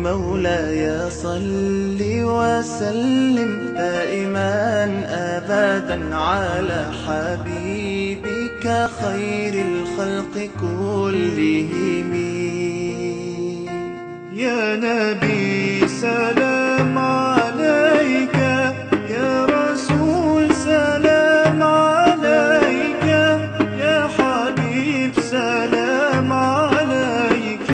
مولاي صل وسلم دائما أبدا على حبيبك خير الخلق كلهم. يا نبي سلام